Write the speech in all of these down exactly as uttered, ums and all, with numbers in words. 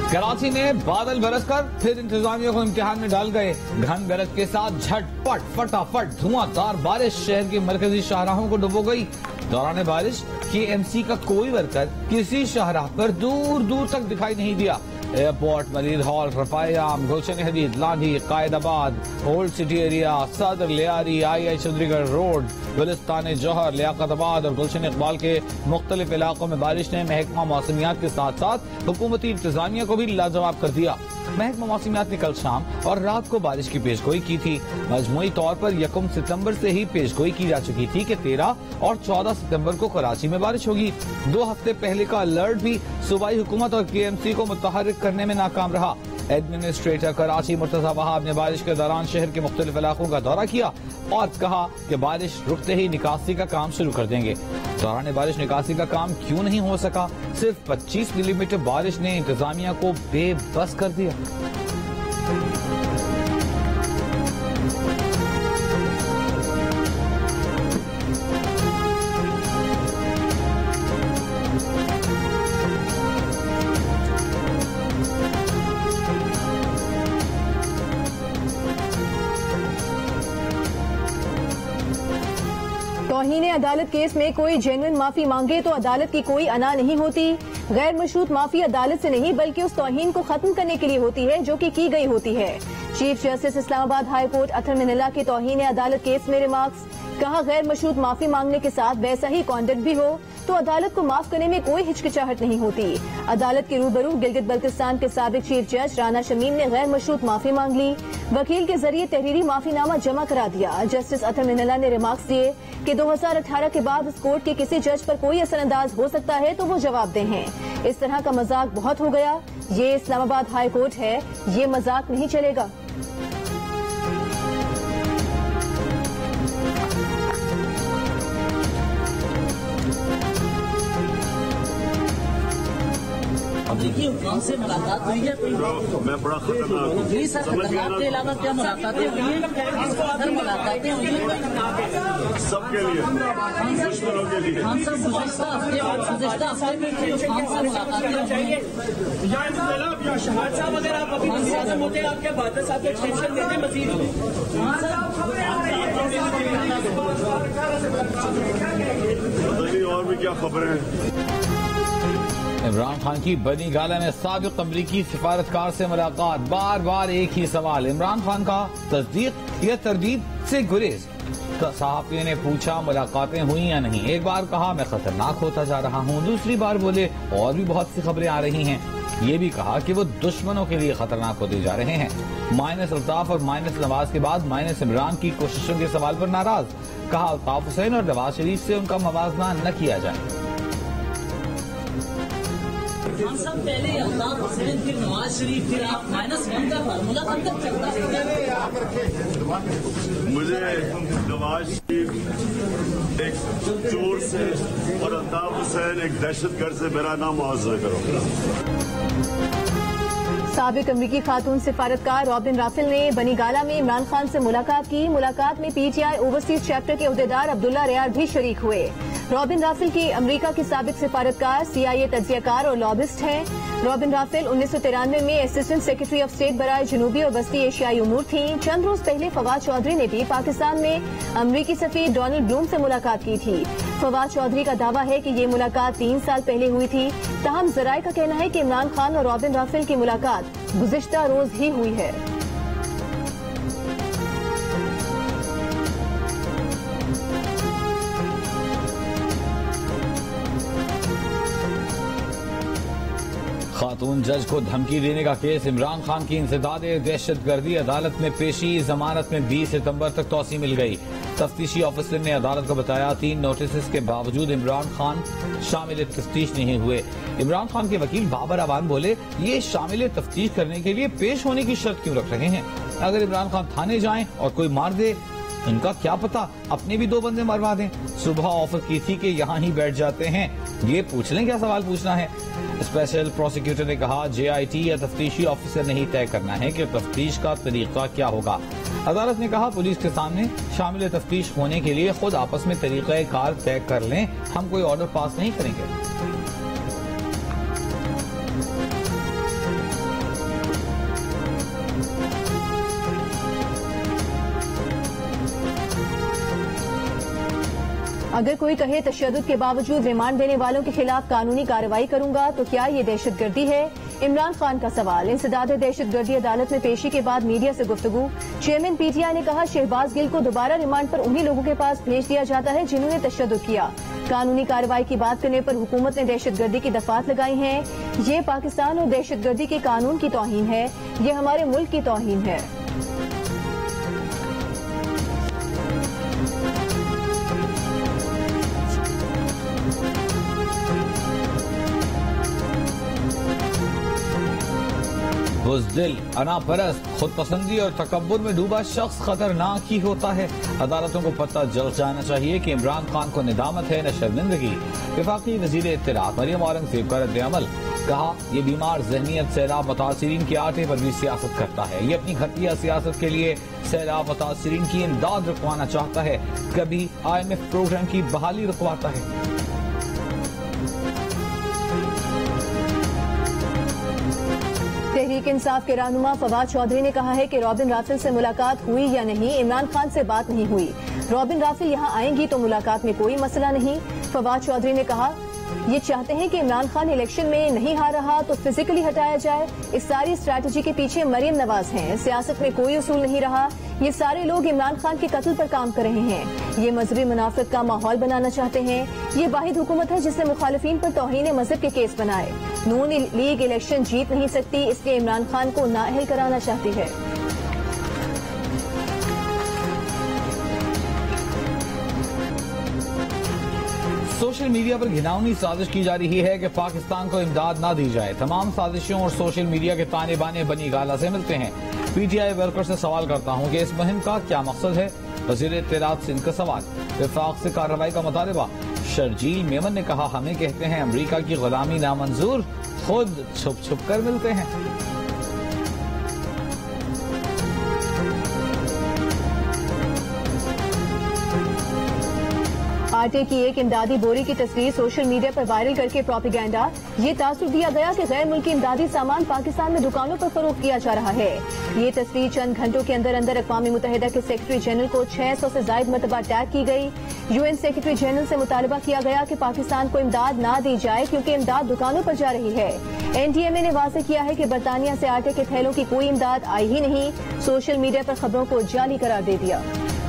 कराची में बादल बरसकर फिर इंतजामिया को इम्तिहान में डाल गए। घन गरज के साथ झटपट फटाफट धुआंधार बारिश शहर के मरकजी शाहराहों को डुबो गई। दौरान बारिश के एमसी का कोई वर्कर किसी शाहराह पर दूर दूर तक दिखाई नहीं दिया। एयरपोर्ट, मरीज हॉल, रफायाम, गुलशन हदीद, लाठी, Qaidabad, old city area, Saddar, Lyari, I I Chundrigar road, Gulistan Jauhar, Liaquatabad और गुलशन इकबाल के मुख्तलिफ इलाकों में बारिश ने महकमा मौसमियात के साथ साथ हुकूमती इंतजामिया को भी लाजवाब कर दिया। महकमा मौसमियात ने कल शाम और रात को बारिश की पेशगोई की थी। मजमूई तौर पर यकम सितंबर से ही पेशगोई की जा चुकी थी कि तेरह और चौदह सितंबर को कराची में बारिश होगी। दो हफ्ते पहले का अलर्ट भी सूबाई हुकूमत और के एम सी को मुतहर्रिक करने में नाकाम रहा। एडमिनिस्ट्रेटर कराची मुर्तजा वहाब ने बारिश के दौरान शहर के मुख्तलिफ इलाकों का दौरा किया और कहा कि बारिश रुकते ही निकासी का काम शुरू कर देंगे। दौरान बारिश निकासी का काम क्यों नहीं हो सका? सिर्फ पच्चीस मिलीमीटर बारिश ने इंतजामिया को बेबस कर दिया। तौहीन अदालत केस में कोई जेन्युइन माफी मांगे तो अदालत की कोई अना नहीं होती। गैर मशरूत माफी अदालत से नहीं बल्कि उस तौहीन को खत्म करने के लिए होती है जो कि की गई होती है। Chief justice Islamabad high court Athar Minallah के तौहीन अदालत केस में रिमार्क्स। कहा, गैर मशरूत माफी मांगने के साथ वैसा ही कॉन्डक्ट भी हो तो अदालत को माफ करने में कोई हिचकिचाहट नहीं होती। अदालत के रूबरू गिलगित बल्तिस्तान के साबिक चीफ जज राना शमीम ने गैर मशरूत माफी मांग ली। वकील के जरिए तहरीरी माफीनामा जमा करा दिया। जस्टिस अतर मिनल्ला ने रिमार्क्स दिए कि दो हजार अठारह के बाद इस कोर्ट के किसी जज पर कोई असरअंदाज हो सकता है तो वो जवाबदेह हैं। इस तरह का मजाक बहुत हो गया। ये इस्लामाबाद हाई कोर्ट है, ये मजाक नहीं चलेगा। देखिए उनसे से मुलाकात हुई है तो मैं बड़ा खतरनाक जी सर, खतरनाक के अलावा क्या मुलाकातें हुई हैं? अगर मुलाकातें हुई हैं सबके लिए, दुश्मनों के लिए। खान साहब गुज़िश्ता हफ्ते गुज़िश्ता हफ्ते में खान साहब मुलाकातें हुई हैं या शहाद साहब, अगर आप अभी वज़ीर-ए-आज़म होते हैं आपके बादल साहब को एक्सटेंशन देते मजीद बताइए और भी क्या खबरें हैं? इमरान खान की बनी गाला में साबिक अमरीकी सिफारतकार से मुलाकात। बार बार एक ही सवाल, इमरान खान का तस्दीक या तरदीद से गुरेज। सहाफियों ने पूछा मुलाकातें हुई या नहीं। एक बार कहा मैं खतरनाक होता जा रहा हूँ, दूसरी बार बोले और भी बहुत सी खबरें आ रही हैं। ये भी कहा कि वो दुश्मनों के लिए खतरनाक होते जा रहे हैं। माइनस अल्ताफ और माइनस नवाज के बाद माइनस इमरान की कोशिशों के सवाल पर नाराज। कहा अल्ताफ हुसैन और नवाज शरीफ से उनका मवाजना न किया जाए। खान साहब पहले अल्ताफ हुसैन फिर नवाज शरीफ फिर आप माइनस वन का फार्मूला कब तक चलता है? मुझे नवाज शरीफ एक चोर से और अल्ताफ हुसैन एक दहशतगर्द से मेरा नाम मुआवजा करो। साबिक अमरीकी खातून सिफारतकार रॉबिन राफेल ने बनी गाला में इमरान खान से मुलाकात की। मुलाकात में पीटीआई ओवरसीज चैप्टर के अहदेदार अब्दुल्ला रियार भी शरीक हुए। रॉबिन राफेल की अमरीका के साबिक सिफारतकार, सीआईए तज्जियाकार और लॉबिस्ट हैं। रॉबिन राफेल उन्नीस सौ तिरानवे में असिस्टेंट सेक्रेटरी ऑफ स्टेट बराए जनूबी और वस्ती एशियाई उमूर थी। चंद रोज पहले फवाद चौधरी ने भी पाकिस्तान में अमरीकी सफीर डोनाल्ड ब्लूम से मुलाकात की थी। फवाद चौधरी का दावा है कि ये मुलाकात तीन साल पहले हुई थी। ताहम जराये का कहना है कि इमरान खान और रॉबिन राफेल की मुलाकात गुज़िश्ता रोज ही हुई है। खातून जज को धमकी देने का केस, इमरान खान की इंसदादे दहशतगर्दी। अदालत में पेशी, जमानत में बीस सितंबर तक तौसी मिल गई। तफ्तीशी ऑफिसर ने अदालत को बताया तीन नोटिस के बावजूद इमरान खान शामिल तफ्तीश नहीं हुए। इमरान खान के वकील बाबर अवान बोले ये शामिल तफ्तीश करने के लिए पेश होने की शर्त क्यों रख रहे हैं? अगर इमरान खान थाने जाएं और कोई मार दे, इनका क्या पता अपने भी दो बंदे मरवा दें। सुबह ऑफर की थी कि यहाँ ही बैठ जाते हैं, ये पूछ लें क्या सवाल पूछना है। स्पेशल प्रोसिक्यूटर ने कहा जेआईटी या तफ्तीशी ऑफिसर ने ही तय करना है कि तफ्तीश का तरीका क्या होगा। अदालत ने कहा पुलिस के सामने शामिल तफ्तीश होने के लिए खुद आपस में तरीका कार तय कर लें, हम कोई ऑर्डर पास नहीं करेंगे। अगर कोई कहे तशद्दुद के बावजूद रिमांड देने वालों के खिलाफ कानूनी कार्रवाई करूंगा तो क्या ये दहशतगर्दी है? इमरान खान का सवाल। इंसदाद दहशतगर्दी अदालत में पेशी के बाद मीडिया से गुफ्तगू। चेयरमैन पीटीआई ने कहा शहबाज गिल को दोबारा रिमांड पर उन्हीं लोगों के पास भेज दिया जाता है जिन्होंने तशद्दुद किया। कानूनी कार्रवाई की बात करने पर हुकूमत ने दहशतगर्दी की दफात लगाई हैं। ये पाकिस्तान और दहशतगर्दी के कानून की तौहीन है, ये हमारे मुल्क की तौहीन है। बुज़दिल, अनापरस्त, खुद पसंदी और तकब्बुर में डूबा शख्स खतरनाक ही होता है। अदालतों को पता जल जाना चाहिए कि इमरान खान को निदामत है न शर्मिंदगी। वफाकी वज़ीर इत्तलात मरियम औरंगज़ेब का रद्द-ए-अमल। कहा ये बीमार ज़हनियत सैलाब मुतासिरीन के आटे पर भी सियासत करता है। ये अपनी घटिया सियासत के लिए सैलाब मुतासिरीन की इमदाद रुकवाना चाहता है, कभी आई एम एफ प्रोग्राम की बहाली रुकवाता है। तहरीक इंसाफ के रहनुमा फवाद चौधरी ने कहा है कि रॉबिन राफेल से मुलाकात हुई या नहीं, इमरान खान से बात नहीं हुई। रॉबिन राफेल यहाँ आएंगी तो मुलाकात में कोई मसला नहीं। फवाद चौधरी ने कहा ये चाहते हैं कि इमरान खान इलेक्शन में नहीं हार रहा तो फिजिकली हटाया जाए। इस सारी स्ट्रैटेजी के पीछे मरियम नवाज हैं। सियासत में कोई उसूल नहीं रहा। ये सारे लोग इमरान खान के कत्ल पर काम कर रहे हैं। ये मजहबी मुनाफरत का माहौल बनाना चाहते हैं। ये वाहिद हुकूमत है जिसने मुखालिफिन पर तौहीन मजहब के केस बनाए। नून लीग इलेक्शन जीत नहीं सकती, इसलिए इमरान खान को नाअहल कराना चाहती है। सोशल मीडिया पर घिनौनी साजिश की जा रही है कि पाकिस्तान को इमदाद ना दी जाए। तमाम साजिशों और सोशल मीडिया के ताने बाने बनी गाला से मिलते हैं। पीटीआई वर्कर से सवाल करता हूं कि इस मुहिम का क्या मकसद है? वज़ीर इत्तलात सिंध का सवाल। विफाक से कार्रवाई का मुतालबा। शर्जील मेमन ने कहा हमें कहते हैं अमरीका की गुलामी नामंजूर, खुद छुप छुप कर मिलते हैं। आटे की एक इमदादी बोरी की तस्वीर सोशल मीडिया पर वायरल करके प्रोपेगेंडा। ये तासुर दिया गया कि गैर मुल्की इमदादी सामान पाकिस्तान में दुकानों पर फरोख्त किया जा रहा है। ये तस्वीर चंद घंटों के अंदर अंदर अक़वाम मुत्तहिदा के सेक्रेटरी जनरल को छह सौ से जायद मरतबा टैग की गई। यूएन सेक्रेटरी जनरल से मुतालबा किया गया कि पाकिस्तान को इमदाद ना दी जाए क्योंकि इमदाद दुकानों पर जा रही है। एनटीएमए ने वाज़ेह किया है कि बरतानिया से आटे के थैलों की कोई इमदाद आई ही नहीं। सोशल मीडिया पर खबरों को जाली करार दे दिया।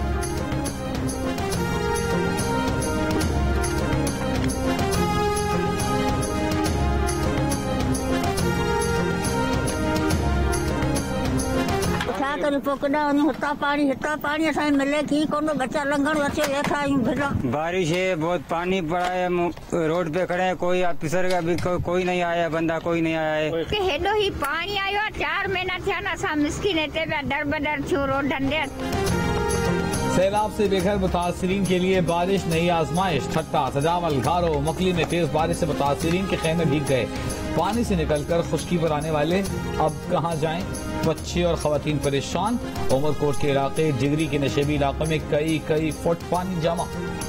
पोकड़ा हिता पानी हिता पानी असां मिले की कोनो बच्चा लंघण अचे वेठा आहियूं भिड़ा। बारिश है, बहुत पानी पड़ा है, रोड पे खड़े हैं, कोई ऑफिसर का भी को, कोई नहीं आया, बंदा कोई नहीं आया है। कि हेॾो ही पानी आयो आहे, चार महीना थिया न असां मिस्किन हिते पिया दर बदर थियूं रोडनि ते। सैलाब से बेघर मुतासिरीन के लिए बारिश नई आजमाइश। ठट्टा, सजावल, घारो, मकली में तेज बारिश से मुतासिरीन के खेमे भीग गए। पानी से निकलकर खुश्की पर आने वाले अब कहाँ जाएं? बच्चे और खवातीन परेशान। उमरकोट के इलाके जिगरी के नशेबी इलाकों में कई कई फुट पानी जमा।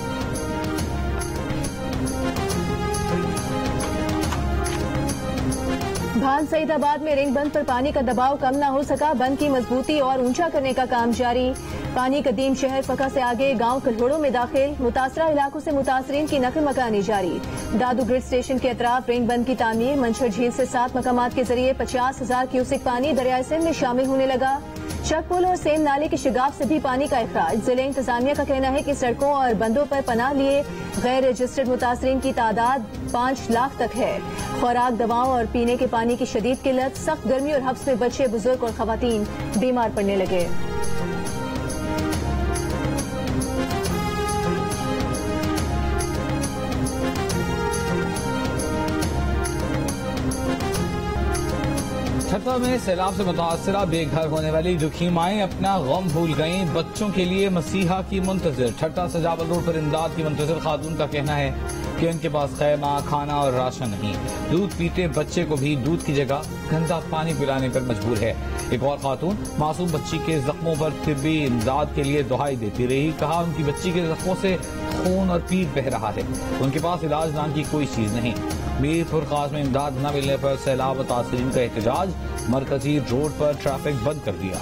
भान सईदाबाद में रिंग बंद पर पानी का दबाव कम न हो सका। बंद की मजबूती और ऊंचा करने का काम जारी। पानी कदीम शहर फका से आगे गांव कल्होड़ों में दाखिल। मुतासरा इलाकों से मुतासरीन की नकल मकानी जारी। दादू ग्रिड स्टेशन के अतराफ रिंग बंद की तामीर। मंछर झील से सात मकामात के जरिए पचास हजार क्यूसिक पानी दरियाए सिंध में शामिल होने लगा। चकपुल और सेम नाले के शिगाफ से भी पानी का इखराज। जिले इंतजामिया का कहना है कि सड़कों और बंदों पर पनाह लिए गैर रजिस्टर्ड मुतासरीन की तादाद पाँच लाख तक है। खुराक, दवाओं और पीने के पानी की शदीद किल्लत। सख्त गर्मी और हब्स में बच्चे, बुजुर्ग और खवातीन बीमार पड़ने लगे। ठट्टा में सैलाब से मुतासरा बेघर होने वाली दुखी माएं अपना गम भूल गईं। बच्चों के लिए मसीहा की मुंतजिर। ठट्टा सजावल रोड पर इमदाद की मुंतजिर खातून का कहना है कि उनके पास खैमा, खाना और राशन नहीं। दूध पीते बच्चे को भी दूध की जगह गंदा पानी पिलाने पर मजबूर है। एक और खातून मासूम बच्ची के जख्मों पर तिब्बी इमदाद के लिए दुहाई देती रही। कहा उनकी बच्ची के जख्मों से खून और पीत बह रहा है, उनके पास इलाज नाम की कोई चीज नहीं। मीरपुर खास में इमदाद न मिलने पर सैलाब मुतासरीन का एहतजाज। मरकजी रोड पर ट्रैफिक बंद कर दिया।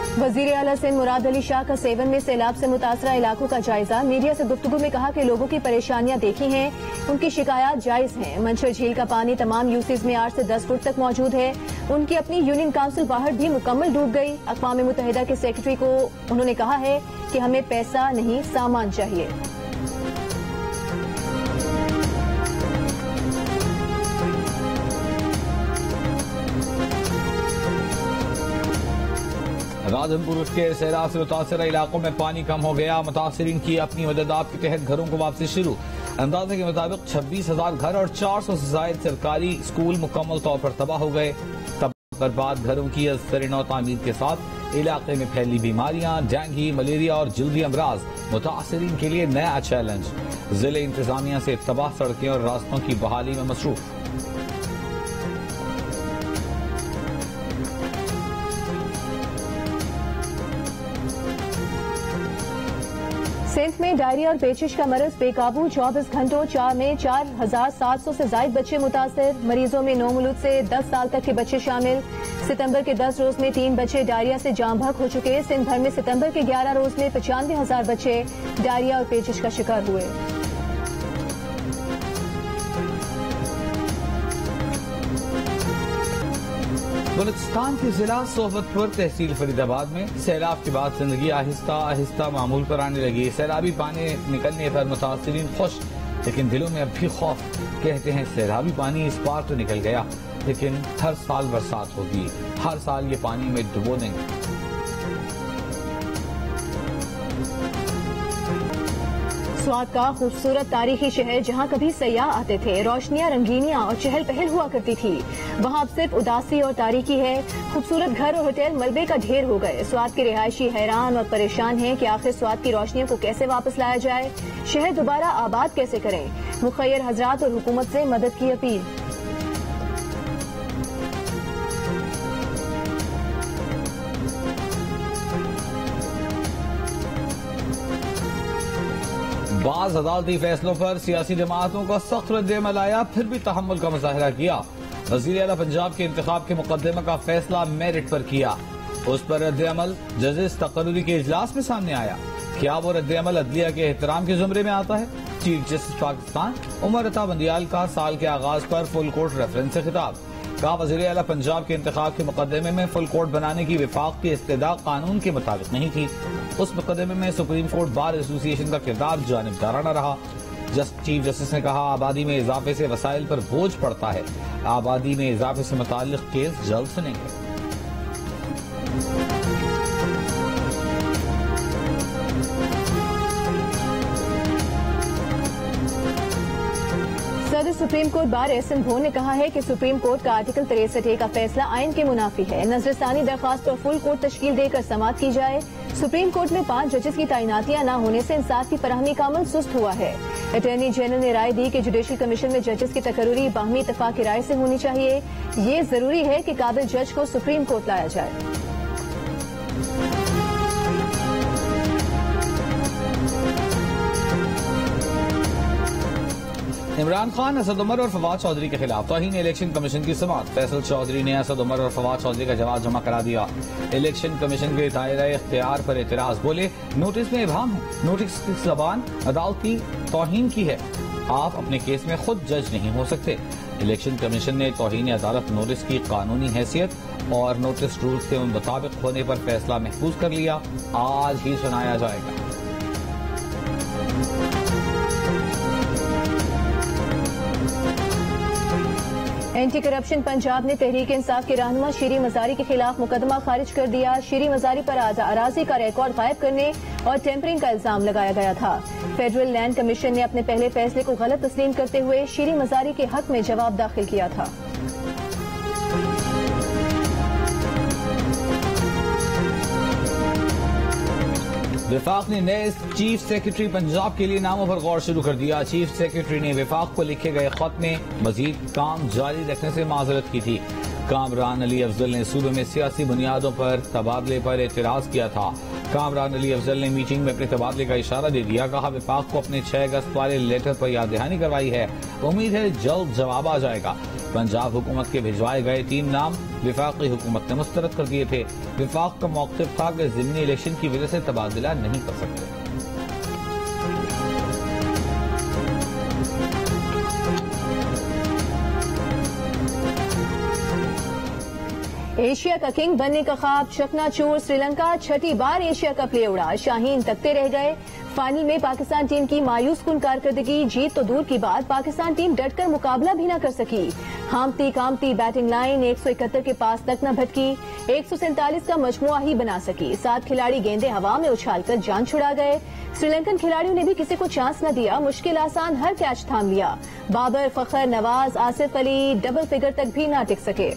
वजीर आला सिंध मुराद अली शाह का सेवन में सैलाब से मुतासरा इलाकों का जायजा। मीडिया से गुफ्तगू में कहा कि लोगों की परेशानियां देखी हैं, उनकी शिकायत जायज हैं। मंछर झील का पानी तमाम यूसीज में आठ से दस फुट तक मौजूद है। उनकी अपनी यूनियन काउंसिल बाहर भी मुकम्मल डूब गई। अक़वाम मुत्तहिदा के सेक्रेटरी को उन्होंने कहा है कि हमें पैसा नहीं सामान चाहिए। राधनपुर के सैलाब से मुतासर इलाकों में पानी कम हो गया। मुतासरीन की अपनी मदद आप के तहत घरों को वापसी शुरू। अंदाजे के मुताबिक छब्बीस हजार घर और चार सौ से जायद सरकारी स्कूल मुकम्मल तौर पर तबाह हो गए। तबाह बर्बाद घरों की असर तामीर के साथ इलाके में फैली बीमारियां, डेंगू, मलेरिया और जल्दी अमराज मुतासरीन के लिए नया चैलेंज। जिले इंतजामिया से तबाह सड़कें और रास्तों की बहाली में मसरूफ। सिंध में डायरिया और पेचिश का मरज बेकाबू। चौबीस घंटों चार में चार हजार सात सौ से जायद बच्चे मुतासर। मरीजों में नौ मुलूद से दस साल तक के बच्चे शामिल। सितंबर के दस रोज में तीन बच्चे डायरिया से जाम बहक हो चुके। सिंध भर में सितंबर के ग्यारह रोज में पचानवे हजार बच्चे डायरिया और पेचिश का शिकार हुए। बलूचिस्तान के जिला सोबतपुर तहसील फरीदाबाद में सैलाब के बाद जिंदगी आहिस्ता आहिस्ता मामूल पर आने लगी। सैलाबी पानी निकलने पर मुतासरीन खुश, लेकिन दिलों में अब भी खौफ। कहते हैं सैलाबी पानी इस बार तो निकल गया, लेकिन हर साल बरसात होगी, हर साल ये पानी में डुबो देंगे। स्वात का खूबसूरत तारीखी शहर जहां कभी सयाह आते थे, रोशनियां, रंगीनियां और चहल पहल हुआ करती थी, वहां अब सिर्फ उदासी और तारीकी है। खूबसूरत घर और होटल मलबे का ढेर हो गए। स्वात के रिहायशी हैरान और परेशान हैं कि आखिर स्वात की रोशनियों को कैसे वापस लाया जाए, शहर दोबारा आबाद कैसे करें। मुखय्यर हजरात और हुकूमत से मदद की अपील। बाज अदालती फैसलों पर सियासी जमातों का सख्त रद्द-ए-अमल आया, फिर भी तहम्मुल का मुजाहिरा किया। वज़ीर आला पंजाब के इंतखाब के मुकदमे का फैसला मेरिट पर किया, उस पर रद्द-ए-अमल जजेस तकर्रुरी के इजलास में सामने आया। क्या वो रद्द-ए-अमल अदलिया के एहतराम के जुमरे में आता है? चीफ जस्टिस पाकिस्तान उमर अता बंदियाल का साल के आगाज पर फुल कोर्ट रेफरेंस से खिताब। कहा वज़ीर आला पंजाब के इंतखाब के मुकदमे में फुल कोर्ट बनाने की विफाक की इस्तदा कानून के मुताबिक नहीं थी। उस मुकदमे में सुप्रीम कोर्ट बार एसोसिएशन का किरदार जानिबदाराना रहा। जस्ट चीफ जस्टिस ने कहा आबादी में इजाफे से वसाइल पर बोझ पड़ता है, आबादी में इजाफे से मुताल्लिक केस जल्द सुनेंगे। सदर supreme court bar S N भोन ने कहा है कि सुप्रीम कोर्ट का आर्टिकल तिरसठ ए का फैसला आइन के मुनाफी है। नजरसानी दरख्वास्त पर फुल कोर्ट तश्कील देकर समाअत की जाए। सुप्रीम कोर्ट में पांच जजेस की तैनातियां न होने से इंसाफ की फराहमी का अमल सुस्त हुआ है। अटॉर्नी जनरल ने राय दी कि जुडिशल कमीशन में जजेस की तकर्रुरी बाहमी इत्तफाक की राय से होनी चाहिए। ये जरूरी है कि काबिल जज को सुप्रीम कोर्ट लाया जाए। इमरान खान, असद उमर और फवाद चौधरी के खिलाफ तौहीन इलेक्शन कमीशन की समाअत। फैसल चौधरी ने असद उमर और फवाद चौधरी का जवाब जमा करा दिया। इलेक्शन कमीशन के दायरे इख्तियार पर एतराज, बोले नोटिस में इबाहम है, नोटिस की जबान अदालत की तौहीन की है, आप अपने केस में खुद जज नहीं हो सकते। इलेक्शन कमीशन ने तौहीन अदालत नोटिस की कानूनी हैसियत और नोटिस रूल्स के मुताबिक होने पर फैसला महफूज कर लिया, आज ही सुनाया जाएगा। एंटी करप्शन पंजाब ने तहरीक इंसाफ के रहनुमा शीरी मजारी के खिलाफ मुकदमा खारिज कर दिया। शीरी मजारी पर अराजी का रिकॉर्ड गायब करने और टेम्परिंग का इल्जाम लगाया गया था। फेडरल लैंड कमीशन ने अपने पहले फैसले को गलत तस्लीम करते हुए शीरी मजारी के हक में जवाब दाखिल किया था। विफाक ने नए चीफ सेक्रेटरी पंजाब के लिए नामों पर गौर शुरू कर दिया। चीफ सेक्रेटरी ने विफाक को लिखे गए खत में मजीद काम जारी रखने से माजरत की थी। कामरान अली अफजल ने सूबे में सियासी बुनियादों पर तबादले पर एतराज किया था। कामरान अली अफजल ने मीटिंग में अपने तबादले का इशारा दे दिया। कहा विफाक को अपने छह अगस्त वाले लेटर पर याद दहानी करवाई है, उम्मीद है जल्द जवाब आ जाएगा। पंजाब हुकूमत के भिजवाए गए तीन नाम विफाकी हुकूमत ने मुस्तरद कर दिए थे। विफाक का मौक़िफ़ था कि ज़िमनी इलेक्शन की वजह से तबादला नहीं कर सकते। एशिया का किंग बनने का ख्वाब चकनाचूर, श्रीलंका छठी बार एशिया कप ले उड़ा, शाहीन तकते रह गए। फाइनल में पाकिस्तान टीम की मायूस कुन कारकर्दगी, जीत तो दूर की बात पाकिस्तान टीम डटकर मुकाबला भी न कर सकी। हामती कामती बैटिंग लाइन एक सौ इकहत्तर के पास तक न भटकी, एक सौ सैंतालीस का मजमुआ ही बना सकी। सात खिलाड़ी गेंदे हवा में उछालकर जान छुड़ा गए। श्रीलंकन खिलाड़ियों ने भी किसी को चांस न दिया, मुश्किल आसान हर कैच थाम लिया। बाबर, फखर, नवाज, आसिफ अली डबल फिगर तक भी न टिक सके।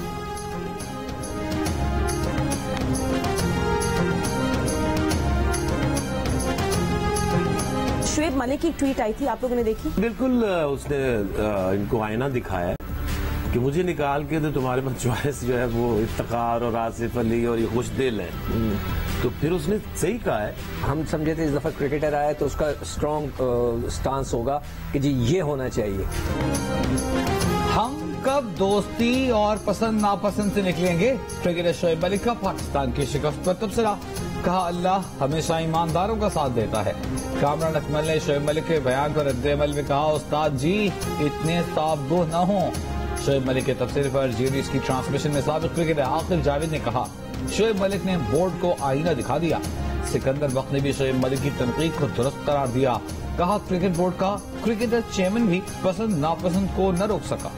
शुएब मलिक की ट्वीट आई थी, आप लोगों ने देखी? बिल्कुल, उसने इनको आईना दिखाया कि मुझे निकाल के तो तुम्हारे पास चॉइस जो है वो इफ्तिखार और आसिफ अली और ये खुशदिल है। तो फिर उसने सही कहा है। हम समझे थे इस दफा क्रिकेटर आया तो उसका स्ट्रॉन्ग स्टांस होगा कि जी ये होना चाहिए। हम कब दोस्ती और पसंद नापसंद से निकलेंगे? क्रिकेटर शोएब मलिक का पाकिस्तान की शिकस्त पर तबसरा, कहा अल्लाह हमेशा ईमानदारों का साथ देता है। कामरान अकमल ने शोएब मलिक के बयान पर रद्द-ए-अमल में कहा, उस्ताद जी इतने साफ़गो न हो। शोएब मलिक के तफसीर पर जी न्यूज़ की ट्रांसमिशन में साबिक क्रिकेटर आकिब जावेद ने कहा, शोएब मलिक ने बोर्ड को आईना दिखा दिया। सिकंदर बख्त ने भी शोएब मलिक की तनकीद को दुरुस्त करार दिया, कहा क्रिकेट बोर्ड का क्रिकेटर चेयरमैन भी पसंद नापसंद को न रोक सका।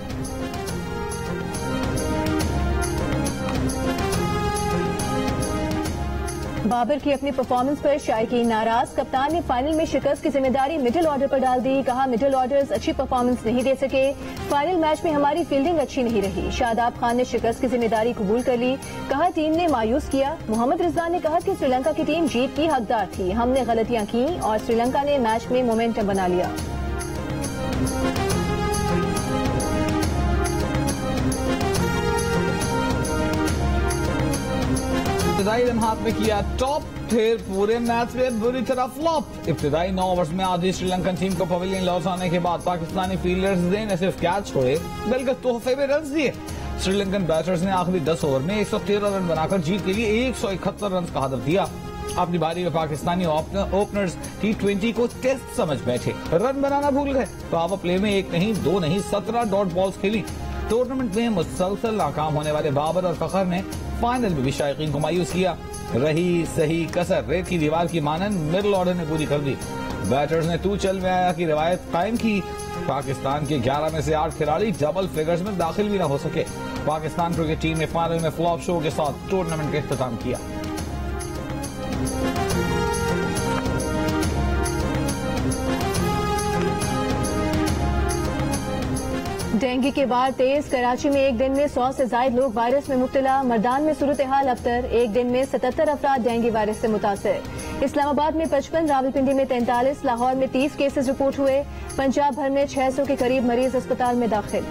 बाबर की अपनी परफॉर्मेंस पर शायकीन नाराज, कप्तान ने फाइनल में शिकस्त की जिम्मेदारी मिडिल ऑर्डर पर डाल दी। कहा मिडिल ऑर्डर्स अच्छी परफॉर्मेंस नहीं दे सके, फाइनल मैच में हमारी फील्डिंग अच्छी नहीं रही। शादाब खान ने शिकस्त की जिम्मेदारी कबूल कर ली, कहा टीम ने मायूस किया। मोहम्मद रिजवान ने कहा कि श्रीलंका की टीम जीत की हकदार थी, हमने गलतियां की और श्रीलंका ने मैच में मोमेंटम बना लिया। इब्तिदाई लम्हात में किया टॉप, फिर पूरे मैच में बुरी तरह फ्लॉप। इब्तिदाई नौ ओवर्स में आधी श्रीलंकन टीम को पवेलियन लॉस आने के बाद पाकिस्तानी फील्डर्स ने न सिर्फ कैच छोड़े बल्कि तोहफे में रन दिए। श्रीलंकन बैटर्स ने आखिरी दस ओवर में एक सौ तेरह रन बनाकर जीत के लिए एक सौ इकहत्तर रन का हदफ दिया। अपनी बारी में पाकिस्तानी ओपनर्स टी ट्वेंटी को टेस्ट समझ बैठे, रन बनाना भूल गए। पावर प्ले में एक नहीं दो नहीं सत्रह डॉट बॉल्स खेली। टूर्नामेंट में मुसलसल नाकाम होने वाले बाबर और फखर ने फाइनल में भी शायकीन को मायूस किया। रही सही कसर रेत की दीवार की मानन मिडिल ऑर्डर ने पूरी कर दी। बैटर्स ने तू चल में आया की रिवायत कायम की। पाकिस्तान के ग्यारह में से आठ खिलाड़ी डबल फिगर्स में दाखिल भी न हो सके। पाकिस्तान क्रिकेट टीम ने फाइनल में फ्लॉप शो के साथ टूर्नामेंट का इख्तिताम किया। डेंगू के बाद तेज, कराची में एक दिन में सौ से ज्यादा लोग वायरस में मुब्तला। मर्दान में सूरत हाल अबतर, एक दिन में सतहत्तर अफराद डेंगू वायरस से मुतासर। इस्लामाबाद में पचपन, रावलपिंडी में तैंतालीस, लाहौर में तीस केसेस रिपोर्ट हुए। पंजाब भर में छह सौ के करीब मरीज अस्पताल में दाखिल।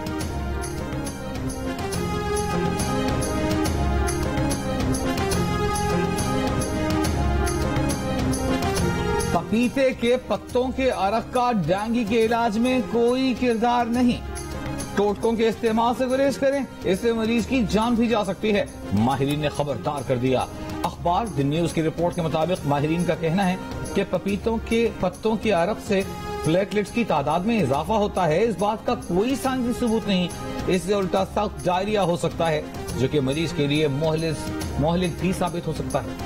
पपीते के पत्तों के अरक का डेंगू के इलाज में कोई किरदार नहीं। टोटकों के इस्तेमाल से गुरेज करें, इससे मरीज की जान भी जा सकती है। माहिरीन ने खबरदार कर दिया। अखबार द न्यूज की रिपोर्ट के मुताबिक माहिरीन का कहना है कि पपीतों के पत्तों के अरक से प्लेटलेट्स की तादाद में इजाफा होता है। इस बात का कोई साइंसी सबूत नहीं। इससे उल्टा सख्त डायरिया हो सकता है, जो कि मरीज के लिए मोहलिक भी साबित हो सकता है।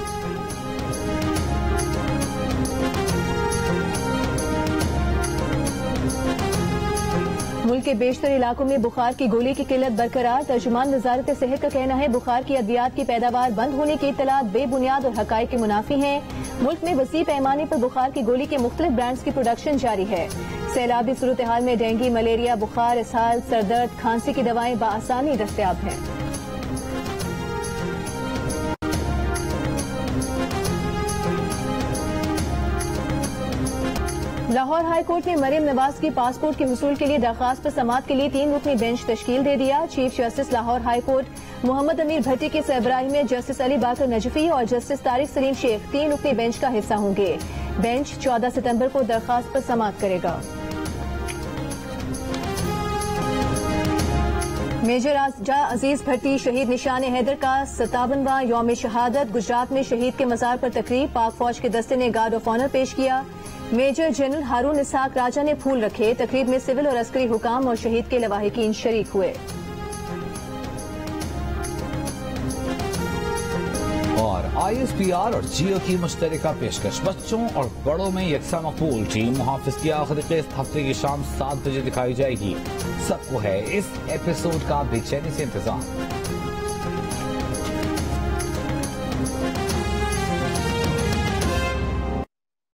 मुल्क के बेशतर इलाकों में बुखार की गोली की किल्लत बरकरार। तर्जुमान वजारत सेहत का कहना है बुखार की अद्वियात की पैदावार बंद होने की इत्तलात बेबुनियाद और हकायक के मुनाफी हैं। मुल्क में वसी पैमाने पर बुखार की गोली के मुख्तलिफ ब्रांड्स की प्रोडक्शन जारी है। सैलाबी सूरत हाल में डेंगू, मलेरिया, बुखार, इसहाल, सरदर्द, खांसी की दवाएं बआसानी दस्तयाब हैं। लाहौर हाई कोर्ट ने मरीम नवाज की पासपोर्ट के हुसूल के लिए दरखास्त पर समाअत के लिए तीन रुकनी बेंच तश्कील दे दिया। Chief justice Lahore high court Mohammad Amir Bhatti की सरबराही में जस्टिस अली बाकर नजफी और जस्टिस तारिक सलीम शेख तीन रुकनी बेंच का हिस्सा होंगे। बेंच चौदह सितंबर को दरखास्त पर समाअत करेगा। मेजर आजा अजीज भट्टी शहीद निशान हैदर का सतावनवा यौम शहादत। गुजरात में शहीद के मजार पर तकरीब, पाक फौज के दस्ते ने गार्ड ऑफ ऑनर पेश किया। मेजर जनरल हारून इसाक राजा ने फूल रखे। तकरीब में सिविल और अस्करी हुकाम और शहीद के लवाहिकीन शरीक हुए। और आई एस पी आर और जियो की मुश्तरका पेशकश, बच्चों और बड़ों में यकसा मकबूल। टीम मुहाफिज की आखिरी किस्त हफ्ते की शाम सात बजे दिखाई जाएगी। सबको है इस एपिसोड का बेचैनी से इंतजार।